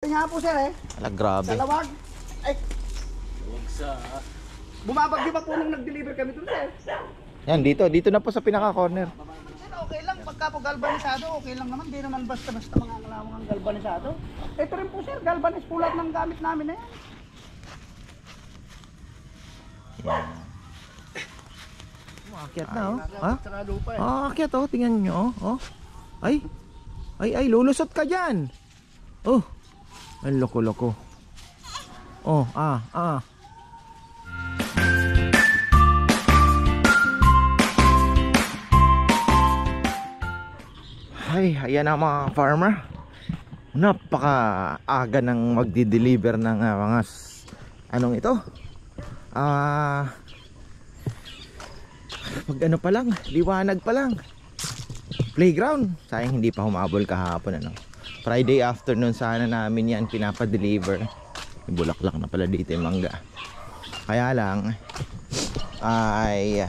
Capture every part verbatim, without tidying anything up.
Dumating nga po sir eh. Ala, grabe. Sa Lawag. Ay. Huwag sa... Bumabagyo pa po nung nag-deliver kami doon sir. Yan, dito. Dito na po sa pinaka-corner. Sir, okay lang. Pagka po galvanisado, okay lang naman. Di naman basta-basta mga kalawang ang galvanisado. Ito rin po sir, galvanis po lahat ng gamit namin na yan. Yan. Maakyat na, oh. Ha? Eh. Ah, akyat, oh. Tingnan nyo, oh. oh. Ay. Ay, ay, lulusot ka dyan. Oh. Ang loko-loko. Oh, ah, ah. Ay, ayan na mga farmer. Napaka-aga ng magdi-deliver ng uh, mga anong ito? Ah... Uh, pag ano pa lang, liwanag pa lang. Playground. Sayang hindi pa humabol kahapon ano. Friday afternoon sana namin yan pinapadeliver. May bulaklak na pala dito yung mangga. Kaya lang ay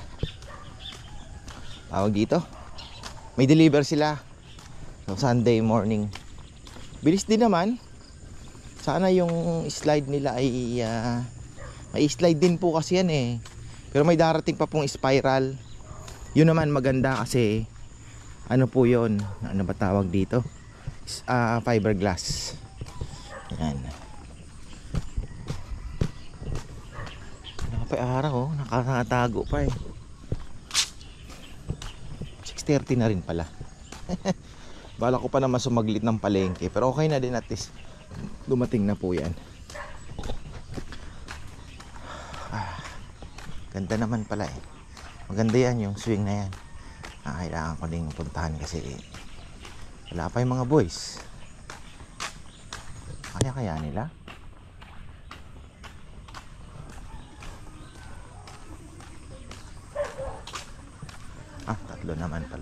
tawag dito, may deliver sila so, Sunday morning. Bilis din naman. Sana yung slide nila ay uh, may slide din po kasi yan eh. Pero may darating pa pong spiral. Yun naman maganda kasi ano po yun, ano ba tawag dito, uh, fiberglass. Yan. Nakapay-araw oh, nakatago pa eh. six thirty na rin pala. Bala ko pa naman sumaglit ng palengke, pero okay na din, at least dumating na po yan. Ganda naman pala eh. Maganda yan yung swing na yan. Ah, kailangan ko ding puntahan kasi wala pa yung mga boys. Kaya kaya nila? Ah, tatlo naman pala.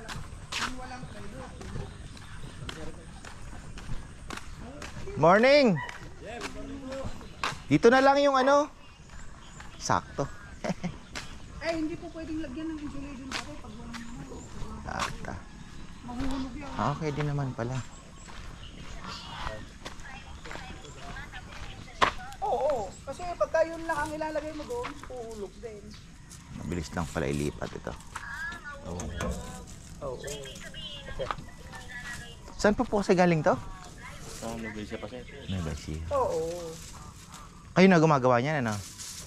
Morning! Dito na lang yung ano. Sakto. Eh, hindi po pwedeng lagyan ng insulation pa po pag walang naman. Sakta. Mahuhulog yan. Ah, okay din naman pala. Oo, oo. Kasi pagka yun lang ang ilalagay mo doon, uhulog din. Mabilis lang pala ilipat ito. Oo. Oo. Saan po po kasi galing to? Sa Nueva Ecija pa sir. Nueva Ecija. Oo. Kayo na gumagawa niyan ano?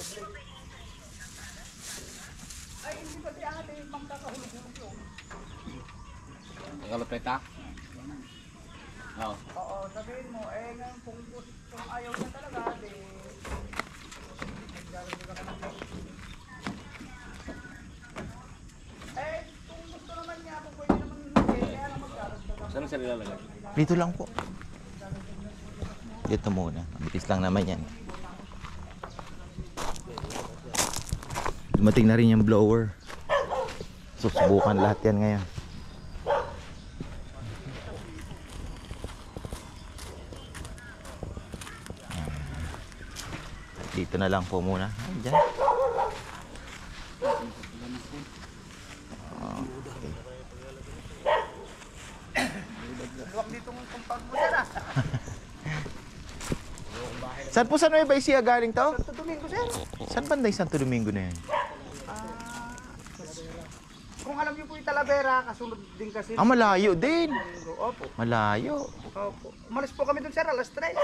Ay, hindi ba si ate magkakahulog-hulog yun? Nakalapeta? Oo. Oo, sabihin mo, eh ngayon kung, kung ayaw niya talaga, di... Eh, kung gusto naman niya, kung pwede naman hindi, kaya lang magkaragdagan. Saan sir ilalagay? Dito lang po. Dito muna. Bitis lang naman yan. Dumating na rin yung blower. Susubukan lahat yan ngayon. Dito na lang po muna. Ay, dyan. Okay. Huwag dito ng kumpag mo sir ah. Saan po sa Nueva Ecija galing to? Santo Domingo sir. Saan banda yung Santo Domingo na yan? Ah, kung alam niyo po yung Talavera, kasunod din kasi. Ah, malayo din. Opo. Malayo. Opo. Umalis po kami dun sir, alas tres.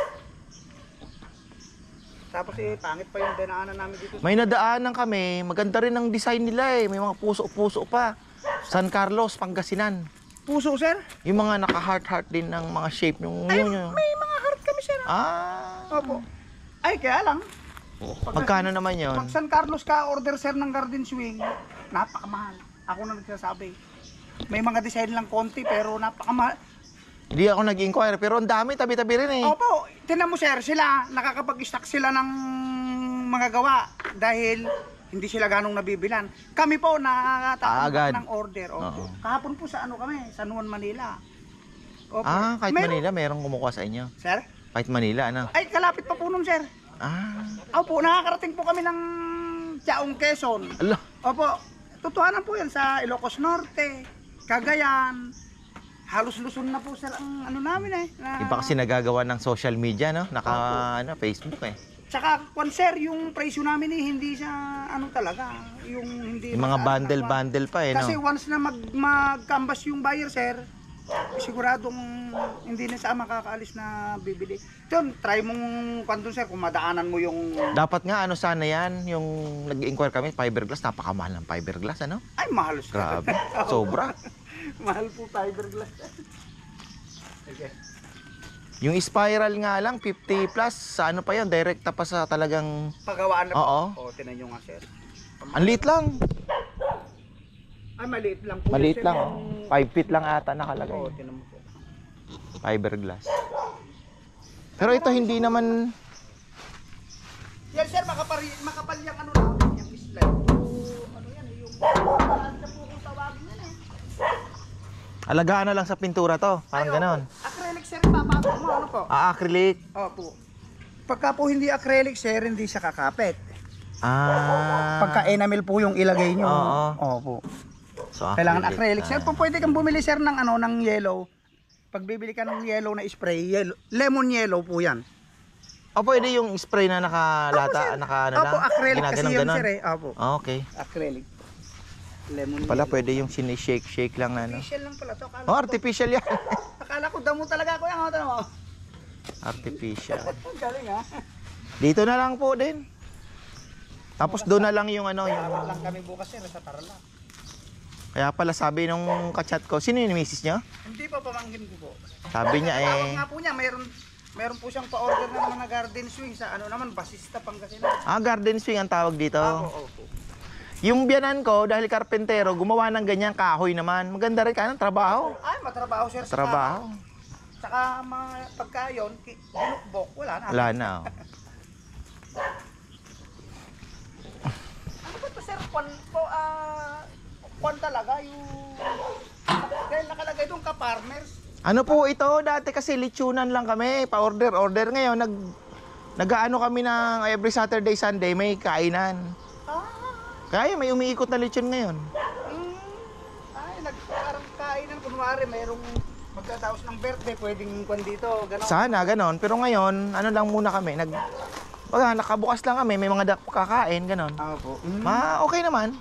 Tapos eh, pangit pa yung dinaanan namin dito. May nadaanan kami. Maganda rin ang design nila eh. May mga puso-puso pa. San Carlos, Pangasinan. Puso sir? Yung mga naka-heart-heart din ng mga shape. Yung, Ay, yun, yun. may mga heart kami sir. Ah. Opo. Ay, kaya lang. Magkano naman yun? Pag San Carlos ka order sir ng garden swing, napakamahal. Ako na nagsasabi. May mga design lang konti pero napakamahal. Hindi ako nag-inquire pero ang dami, tabi-tabi rin eh. Opo, tinan mo sir, sila nakakapag-stock sila ng mga gawa dahil hindi sila ganong nabibilan. Kami po nakakataon ng order. Opo. Oo. Kahapon po sa ano kami, San Juan, Manila. Opo. Ah, kahit Meron- Manila, merong kumukuha sa inyo. Sir? Kahit Manila, ano? Ay, kalapit pa po nun sir. Ah, Opo, nakakarating po kami ng Chaong, Quezon. ala. Opo, totohanan po yan sa Ilocos Norte, Cagayan, halos Luzon na po sila ang ano namin eh. Na, Iba kasi nagagawa ng social media, no? Naka, ano, Facebook eh. Tsaka, kwan sir, yung presyo namin eh, hindi siya ano talaga. Yung hindi Yung mga masyadong bundle-bundle pa eh, Kasi no? once na mag, mag-canvas yung buyer, sir, siguradong hindi na siya makakaalis na bibili. Yun, try mong kwento, sir, kung madaanan mo yung... Dapat nga, ano sana yan, yung nag-inquire kami, fiberglass, napakamahal ng fiberglass, ano? Ay, mahal, sir. Grabe, sobra. Mahal po fiberglass. Okay. Yung spiral nga lang, fifty plus, sa ano pa yun, direkta pa sa talagang... Pagawaan na Oo. po. O, tinan nyo nga, sir. Ang liit lang. Ay, maliit lang po. Maliit sir, lang, yung- oh. five feet lang ata Oo, nakalagay. tinan mo po. Fiberglass. Pero ito hindi naman... Yan, sir, makapal, makapal yung ano namin, yung slide. So, ano yan, eh, yung... Parang na po kung tawagin yan eh. Alagaan na lang sa pintura to, parang Ay, ganon. opo. Acrylic, sir, papasok mo, ano po? Ah, acrylic. Opo. Pagka po hindi acrylic, sir, hindi siya kakapit. Ah. Pagka enamel po yung ilagay nyo. Oo. Opo. So, Kailangan acrylic. Sir, Ah. po pwede kang bumili, sir, ng ano, ng yellow. Pag bibili ka ng yellow na spray, yellow, lemon yellow po yan. O pwede yung spray na nakalata, naka ano lang? Opo, acrylic kasi Ginaganong yun, ganon? sir, eh. Opo. Ah, okay. Acrylic. Lemon Pala yellow. pwede yung sinishake-shake lang na ano. Artificial lang pala to. Akala, Oh, ko, artificial yan. akala ko damo talaga ako yan. Ano mo? Artificial. Galing ha. Dito na lang po din. Tapos doon na lang yung ano, yung... Dapat lang kami bukas, sir, sa Tarlac. Kaya pala sabi nung kachat ko, sino yung misis niya? Hindi pa pamangkin ko po. Sabi niya Tawag eh... nga po niya, mayroon mayroon po siyang pa-order na naman na garden swing sa ano naman, Basista, Pangasinan. Ah, garden swing ang tawag dito. Ah, oo, oo. Yung biyanan ko, dahil karpentero, gumawa ng ganyang kahoy naman. Maganda rin ka ng trabaho. Ay, matrabaho, sir. sa Trabaho. tao. Tsaka mga pagka yun, ki- binukbok, wala na. Wala na. Oh. Ano ba ito, sir? Kwan po, ah, kwan talaga yung... Dahil nakalagay doon ka, farmers. Ano po ito? Dati kasi lechonan lang kami. Pa-order, order. Ngayon, nag... Nag-ano kami ng every Saturday, Sunday, may kainan. Ah, Kaya may umiikot na lechon ngayon. mm, ay, nagparang kainan. Kunwari, mayroong magtataos ng birthday, pwedeng kwan dito, gano'n. Sana, ganon. Pero ngayon, ano lang muna kami. Nag... Baga, nakabukas lang kami. May mga dak kakain, ganon. Ah, po. Mm. Ma, okay naman.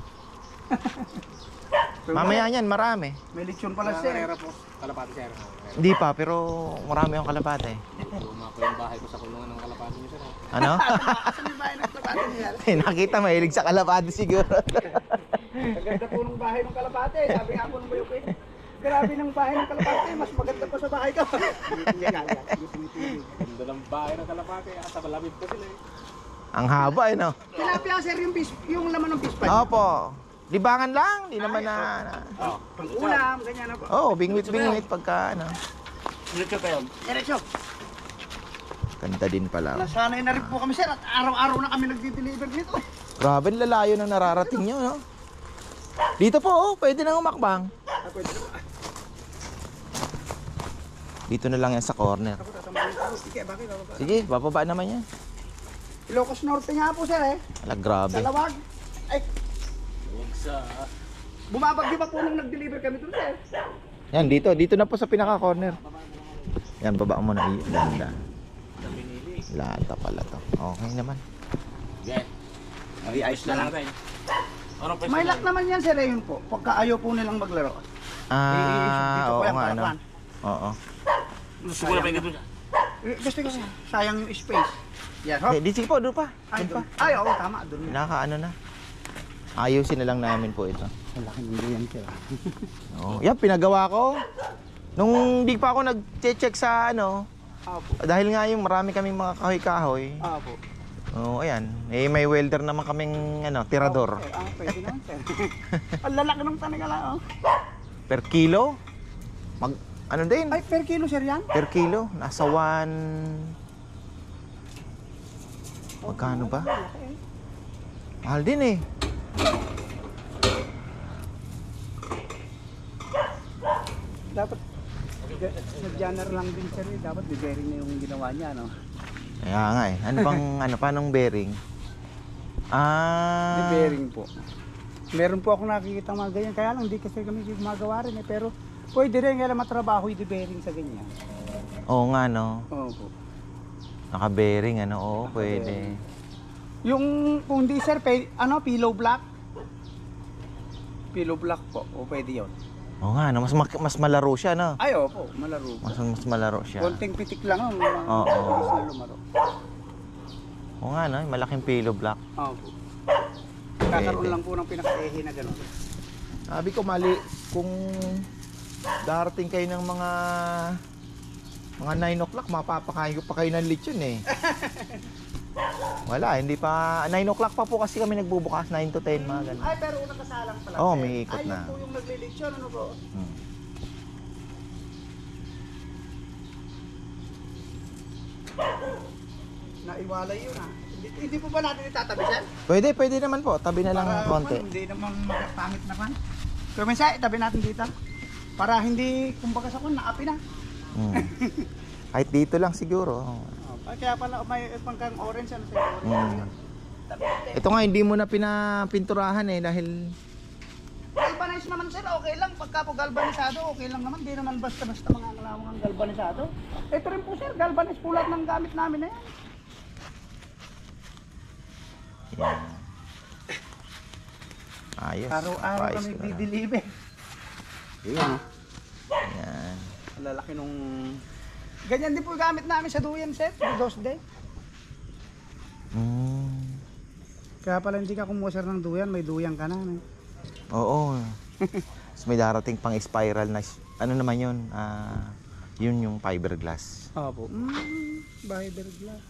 Mamaya yan, marami. May lechon pala, sir. po. Kalapati, sir. Hindi pa, pero marami akong kalapate. Luma ko yung bahay ko sa kulungan ng kalapati niyo, sir. Ano? Kasi may bahay ng kalapate niya. Nakita, mahilig sa kalapate siguro. Maganda po ng bahay ng kalapate. Sabi nga po ng bayo ko eh. Grabe ng bahay ng kalapate. Mas maganda pa sa bahay ko. Ganda ng bahay ng kalapati. Asa malamit po sila eh. Ang haba, eh, no? Tilapia, sir, yung, fish, yung laman ng fish pan. Opo. Libangan lang, di naman na... na- Oh. Pang ulam, ganyan na po. Oo, oh, bingwit-bingwit pagka, ano. Diretso kayo. Diretso. Ganda din pala. Nasanay na rin po kami, sir. At araw-araw na kami nagdi-deliver nito. Grabe, lalayo na nararating nyo, no? Dito po, oh, pwede na umakbang. Ah, pwede na po. Dito na lang yan sa corner. Ako tatamahin ko. Sige, bakit? Bababa. Sige, bababa naman yan. Ilocos Norte nga po, sir, eh. Ala, grabe. Sa Lawag. Ay, Huwag sa... bumabagyo pa po nung nag-deliver kami doon, sir. Yan, dito. Dito na po sa pinaka-corner. Yan, baba mo na. Ganda. Lata pala to. Okay naman. Okay. Ay, ayos na lang tayo. Ano pa May lock naman yan, sir, eh, yun po. Pagka ayaw po nilang maglaro. Ah, oo po yan, nga, para ano. kwan. Oo. Gusto ko na pa yung Eh, Gusto ko, sir. Sayang yung space. Yan, hop. Eh, di, sige po, doon pa. Ay, Doon pa. doon. Ay, oo, tama. Doon. Nakaano na. Ayusin na lang namin po ito. Malaki ng yan, sir. Oo. Yan, pinagawa ko. Nung di pa ako nag-check sa ano, Apo. dahil nga yung marami kaming mga kahoy-kahoy. Apo. Oo, ayan. Eh, may welder naman kaming ano, tirador. Okay, ah, pwede naman, sir. Ang lalaki ng tanig lang, oh. Per kilo? Mag, ano din? Ay, per kilo, sir, yan? Per kilo? Nasa one... Magkano ba? Malaki, eh. Mahal din eh. Dapat, sa genre lang din, sir, eh. Dapat bearing na yung ginawa niya, no? Kaya nga eh. Ano bang, ano, paanong bearing? Ah... Di bearing po. Meron po ako nakikita mga ganyan, kaya lang hindi kasi kami gumagawa rin eh, pero Pwede rin kaya matrabaho yung bearing sa ganyan. Oo nga, no? Opo. Naka-bearing, ano? Oo, Naka-bearing. pwede. Yung kung di sir, pe, ano, pillow block? Pillow block po, o pwede yun. Oo nga, no? Mas, ma- mas malaro siya, no? Ay, opo, malaro po. Mas, mas malaro siya. Konting pitik lang, oh, mga Oo. mabilis na lumaro. Oo nga, no? Malaking pillow block. Opo. Kakaroon Pwede. lang po ng pinaka-ehe na gano'n. Sabi ko, mali, kung darating kayo ng mga mga nine o'clock, mapapakain ko pa kayo ng lechon eh. Wala, hindi pa, nine o'clock pa po kasi kami nagbubukas, nine to ten, mga ganun. Ay, pero unang kasalang pala. Oo, sir. may ikot Ay, na. yun po yung naglilitsyon, ano po? Hmm. Naiwalay yun ah. Hindi, hindi po ba natin itatabi sir? Pwede, pwede naman po, tabi na lang Para, konti. ano, hindi naman magpangit na pan. Kaya minsan, itabi natin dito. Para hindi, kumbaga sa kun, naapi na. Hmm. Kahit dito lang siguro. Oh, kaya pala may pangkang orange ano sir? Orange. Hmm. Tabi natin. Ito nga, hindi mo na pinapinturahan eh, dahil Galvanize naman sir, okay lang. Pagka po galvanisado, okay lang naman. Di naman basta-basta mga kalawang ang galvanisado. Ito rin po sir, galvanize po lahat ng gamit namin na yan. yan. Ayos. Araw-araw Ayos kami ko na. dideliver. Yan. Yan. Ang lalaki nung... Ganyan din po yung gamit namin sa duyan sir, sa dos day. Mm. Kaya pala hindi ka kumuha sir ng duyan, may duyan ka na. No? Oo. Tapos may darating pang spiral na, ano naman yun? Ah, yun yung fiberglass. Opo. Mm, fiberglass.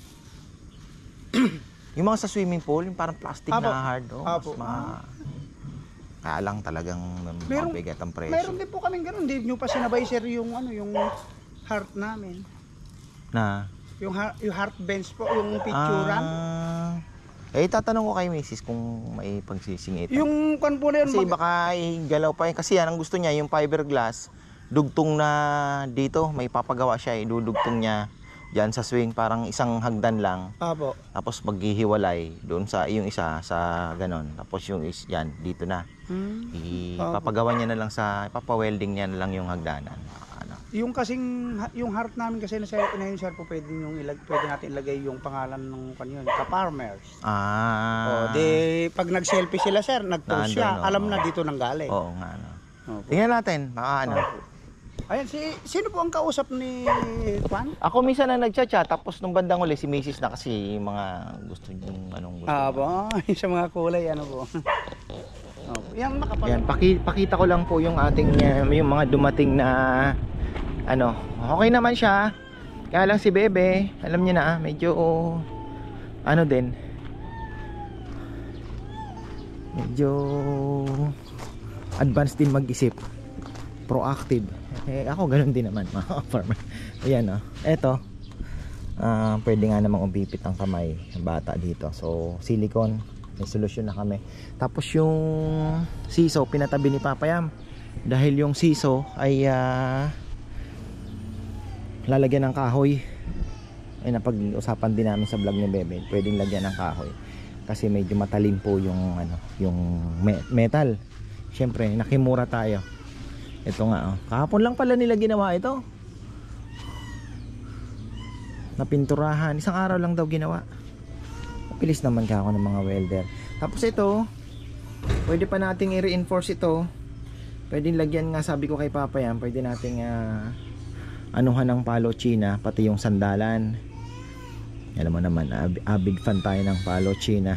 Yung mga sa swimming pool, yung parang plastic Apo. na hard. Oh, mas Apo. ma... Kaya lang talagang Meron- mabigat ang presyo. Meron din po kaming ganun, hindi nyo pa sinabay sir yung ano, yung heart namin. Na? Yung, heart, yung heart bench po, yung picturean. Ah, eh, tatanong ko kay Missus kung may pagsisingitan. Yung kan po na yun, Kasi mag- baka igalaw pa yun. Kasi yan, ang gusto niya, yung fiberglass, dugtong na dito, may papagawa siya, eh, dudugtong niya dyan sa swing, parang isang hagdan lang. Apo. Tapos maghihiwalay doon sa yung isa sa ganon. Tapos yung is yan dito na. Hmm. Ipapagawa niya na lang sa ipapa-welding niya na lang yung hagdanan. Ano. Yung kasing, yung heart namin kasi na sir, na yun sir po pwede, yung ilag, pwede natin ilagay yung pangalan ng kanyon, ka-farmers. Ah. O, di, pag nag-selfie sila sir, nag-post Nandun, siya, oo. alam na dito nang galing. Oo nga no. Opo. Tingnan natin, baka ano. Opo. Ayan, si, sino po ang kausap ni Juan? Ako minsan na nagchat-chat tapos nung bandang uli si Missus na kasi yung mga gusto yung anong gusto. Ah, po, sa mga kulay, ano po. Opo. Yan, makapal. Yan, paki, pakita ko lang po yung ating uh, yung mga dumating na ano, okay naman siya. Kaya lang si Bebe, alam niyo na, medyo ano din. Medyo advanced din mag-isip. Proactive. Eh ako ganun din naman, mga farmer. Ayan oh. Eto. Ah, pwede nga namang umipit ang kamay ng bata dito. So, silicone, may solusyon na kami. Tapos yung siso pinatabi ni Papa Yam. Dahil yung siso ay ah, lalagyan ng kahoy. Ay napag-usapan din namin sa vlog ni Bebe, pwedeng lagyan ng kahoy kasi medyo matalim po yung ano, yung me- metal. Syempre, nakimura tayo. Ito nga oh. Kahapon lang pala nila ginawa ito. Napinturahan, isang araw lang daw ginawa. Mapilis naman ka ako ng mga welder. Tapos ito, pwede pa nating i-reinforce ito. Pwedeng lagyan nga, sabi ko kay Papa yan, pwede nating uh, anuhan ng palo China, pati yung sandalan. Alam mo naman, ab avid fan tayo ng palo China.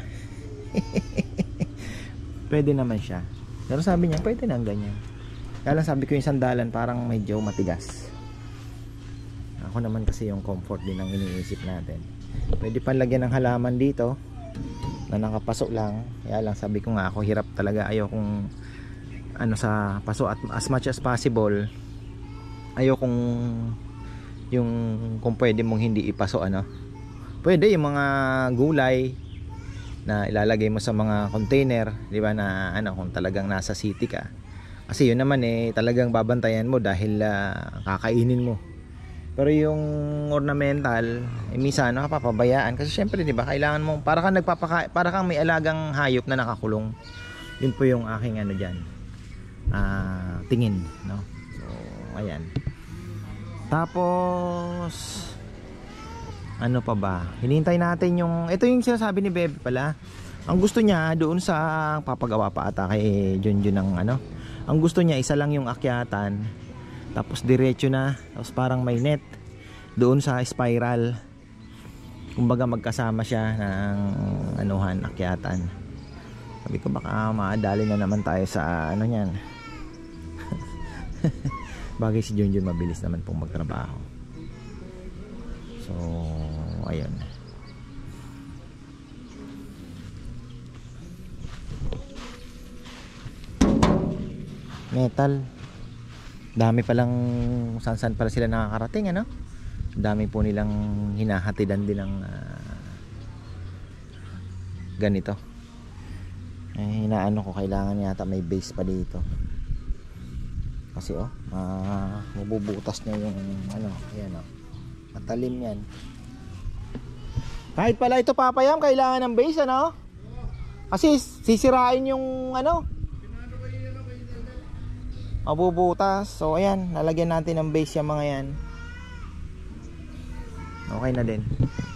Pwede naman siya. Pero sabi niya, pwede nang ganyan. Kaya lang sabi ko yung sandalan parang medyo matigas. Ako naman kasi yung comfort din ang iniisip natin. Pwede pa lagyan ng halaman dito na nakapasok lang. Kaya lang sabi ko nga ako hirap talaga, ayaw kong ano sa paso at as much as possible ayaw kong yung kung pwede mong hindi ipaso ano. Pwede yung mga gulay na ilalagay mo sa mga container, di ba, na ano kung talagang nasa city ka. Kasi yun naman eh talagang babantayan mo dahil uh, kakainin mo. Pero yung ornamental, eh, minsan nakapapabayaan kasi syempre 'di ba, kailangan mo para kang nagpapaka para kang may alagang hayop na nakakulong. Yun po yung aking ano diyan. Ah, tingin, no. So ayan. Tapos ano pa ba? Hinihintay natin yung, ito yung sinasabi ni Bebe pala. Ang gusto niya doon sa papagawa pa ata kay Junjun ng ano. Ang gusto niya isa lang yung akyatan. Tapos diretso na, tapos parang may net doon sa spiral. Kumbaga magkasama siya ng anuhan, akyatan. Sabi ko baka maadali na naman tayo sa ano niyan. Bagay si Junjun mabilis naman pong magtrabaho. So, ayun. Metal. Dami palang saan-saan pala sila nakakarating, ano? Dami po nilang hinahatidan din ng uh, ganito. Eh, hinaano ko, kailangan yata may base pa dito. Kasi oh, uh, mabubutas niya yung ano, ayan oh. Matalim yan. Kahit pala ito papayam, kailangan ng base, ano? Kasi sisirain yung ano, mabubutas. So ayan, lalagyan natin ng base yung mga yan. Okay na din.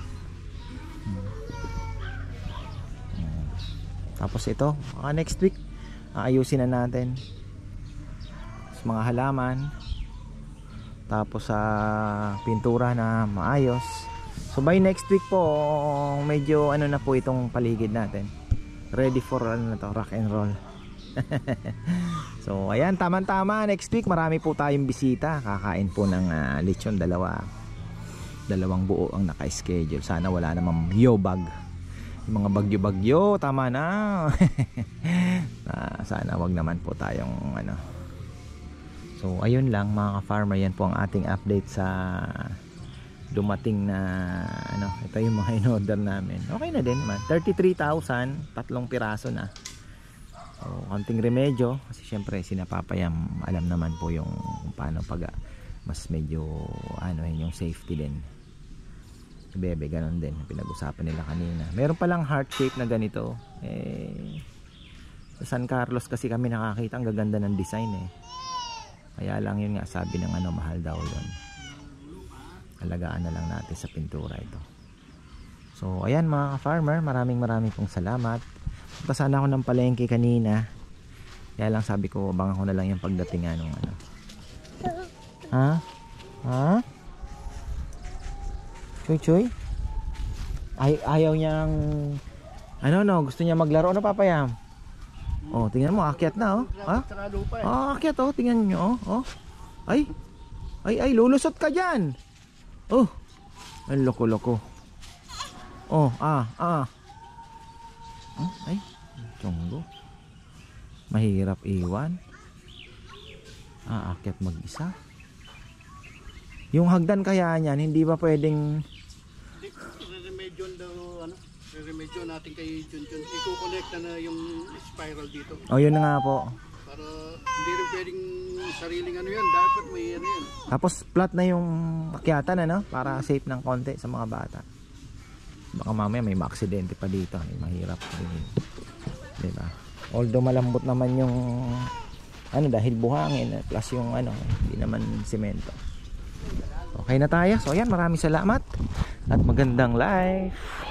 Tapos ito, uh, next week aayusin na natin sa mga halaman. Tapos sa uh, pintura na maayos. So by next week po, medyo ano na po itong paligid natin. Ready for ano na to, rock and roll. So ayan, tama-tama, next week marami po tayong bisita. Kakain po ng uh, lechon, dalawa. Dalawang buo ang naka-schedule. Sana wala namang yobag. Yung mga bagyo-bagyo, tama na. uh, sana wag naman po tayong ano. So ayun lang mga ka-farmer, yan po ang ating update sa dumating na ano, ito yung mga in-order namin. Okay na din naman, thirty-three thousand, tatlong piraso na. So konting remedyo kasi syempre sinapapayam, alam naman po yung paano pag mas medyo ano yun, yung safety din. Bebe ganon din, pinag-usapan nila kanina. Meron palang heart shape na ganito eh, sa San Carlos kasi kami nakakita, ang gaganda ng design eh. Kaya lang yun nga, sabi ng ano, mahal daw yun. Alagaan na lang natin sa pintura ito. So ayan mga ka-farmer, maraming maraming pong salamat. Punta sana ako ng palengke kanina, kaya lang sabi ko abangan ko na lang yung pagdating anong ano. Ha? Ha? Chuy Chuy? Ay, ayaw niyang ano no, gusto niya maglaro. Ano papayam? Oh, tingnan mo, akyat na oh. Ha? Oh, akyat oh, tingnan niyo oh. Oh. Ay. Ay ay, lulusot ka diyan. Oh. Ang loko-loko. Oh, ah, ah. Huh? Ay, tunggo. Mahirap iwan. Ah, akyat mag-isa. Yung hagdan kaya niyan, hindi ba pwedeng Remedyo daw ano, remedyo natin kay Junjun. Iko-connect na yung spiral dito. Oh, yun na nga po. Para hindi rin pwedeng sariling ano yan, dapat may ano yan. Tapos flat na yung akyatan ano, para safe ng konti sa mga bata. Baka mamaya may maaksidente pa dito, may mahirap din. Diba? Although malambot naman yung ano dahil buhangin plus yung ano, hindi naman semento. Okay na tayo. So ayan, maraming salamat at magandang life.